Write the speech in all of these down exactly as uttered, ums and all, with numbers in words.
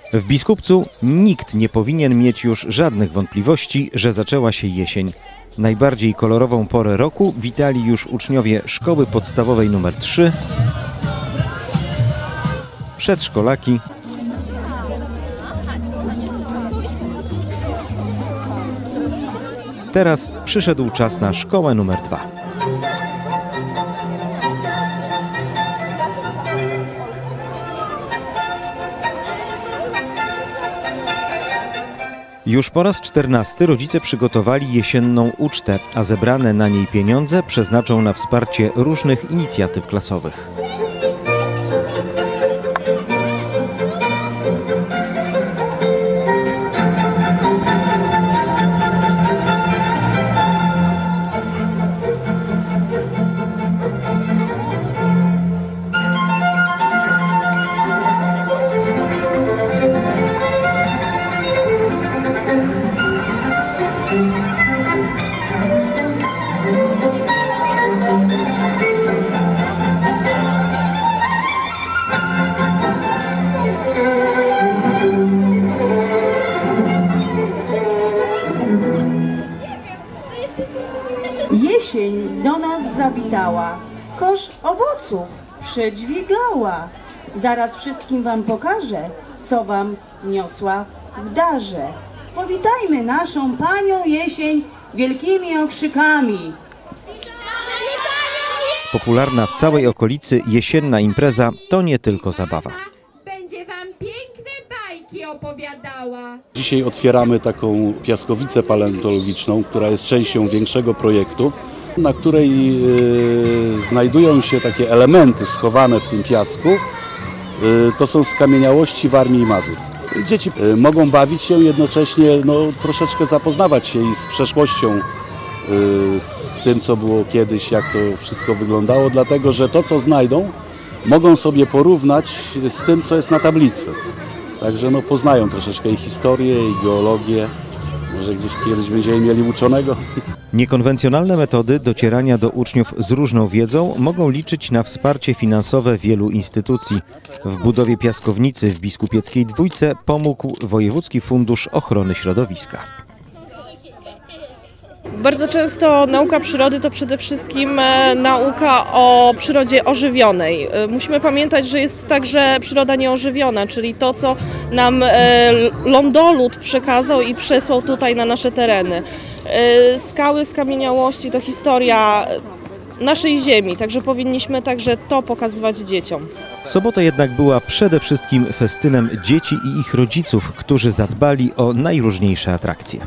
W Biskupcu nikt nie powinien mieć już żadnych wątpliwości, że zaczęła się jesień. Najbardziej kolorową porę roku witali już uczniowie szkoły podstawowej numer trzy, przedszkolaki, teraz przyszedł czas na szkołę numer dwa. Już po raz czternasty rodzice przygotowali jesienną ucztę, a zebrane na niej pieniądze przeznaczą na wsparcie różnych inicjatyw klasowych. Jesień do nas zawitała, kosz owoców przydźwigała. Zaraz wszystkim wam pokażę, co wam niosła w darze. Powitajmy naszą panią jesień wielkimi okrzykami. Popularna w całej okolicy jesienna impreza to nie tylko zabawa. Będzie wam piękne bajki opowiadała. Dzisiaj otwieramy taką piaskowicę paleontologiczną, która jest częścią większego projektu, na której yy, znajdują się takie elementy schowane w tym piasku. Yy, to są skamieniałości Warmii i Mazur. Dzieci yy, mogą bawić się, jednocześnie no, troszeczkę zapoznawać się i z przeszłością, yy, z tym, co było kiedyś, jak to wszystko wyglądało, dlatego że to, co znajdą, mogą sobie porównać z tym, co jest na tablicy. Także no, poznają troszeczkę i historię, i geologię. Może gdzieś kiedyś będziemy mieli uczonego. Niekonwencjonalne metody docierania do uczniów z różną wiedzą mogą liczyć na wsparcie finansowe wielu instytucji. W budowie piaskownicy w Biskupieckiej Dwójce pomógł Wojewódzki Fundusz Ochrony Środowiska. Bardzo często nauka przyrody to przede wszystkim nauka o przyrodzie ożywionej. Musimy pamiętać, że jest także przyroda nieożywiona, czyli to, co nam lądolud przekazał i przesłał tutaj na nasze tereny. Skały, skamieniałości to historia naszej ziemi, także powinniśmy także to pokazywać dzieciom. Sobota jednak była przede wszystkim festynem dzieci i ich rodziców, którzy zadbali o najróżniejsze atrakcje.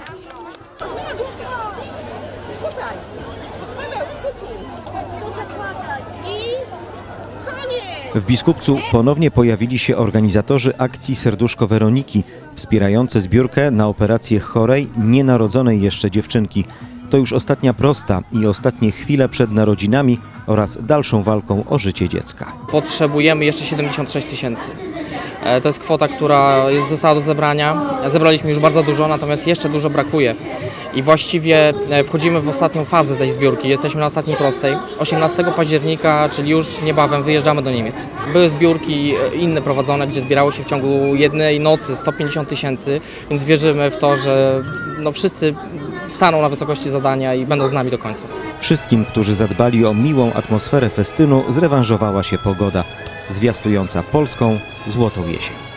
W Biskupcu ponownie pojawili się organizatorzy akcji Serduszko Weroniki, wspierające zbiórkę na operację chorej, nienarodzonej jeszcze dziewczynki. To już ostatnia prosta i ostatnie chwile przed narodzinami oraz dalszą walką o życie dziecka. Potrzebujemy jeszcze siedemdziesiąt sześć tysięcy. To jest kwota, która jest, została do zebrania. Zebraliśmy już bardzo dużo, natomiast jeszcze dużo brakuje. I właściwie wchodzimy w ostatnią fazę tej zbiórki. Jesteśmy na ostatniej prostej. osiemnastego października, czyli już niebawem, wyjeżdżamy do Niemiec. Były zbiórki inne prowadzone, gdzie zbierało się w ciągu jednej nocy sto pięćdziesiąt tysięcy, więc wierzymy w to, że no wszyscy staną na wysokości zadania i będą z nami do końca. Wszystkim, którzy zadbali o miłą atmosferę festynu, zrewanżowała się pogoda, zwiastująca polską złotą jesień.